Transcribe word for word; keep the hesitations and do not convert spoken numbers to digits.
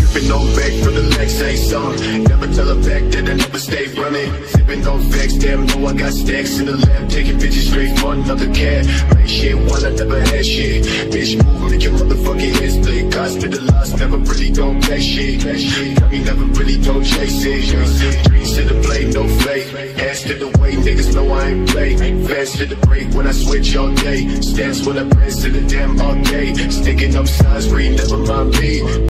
Sipping on back from the legs, ain't some. Never tell her back that I never stay running. Sipping on facts, damn, know I got stacks in the lab. Taking bitches straight for another cat. Make shit one, I never had shit. Bitch, move, make your motherfucking head split. Hospitalized, never really don't pay shit. Got me never really don't chase it. Dreams to the blade, no fake. Ass to the way, niggas know I ain't play. Fast to the break when I switch all day. Stance when I press to the damn all day. Sticking up sides, read, never mind me.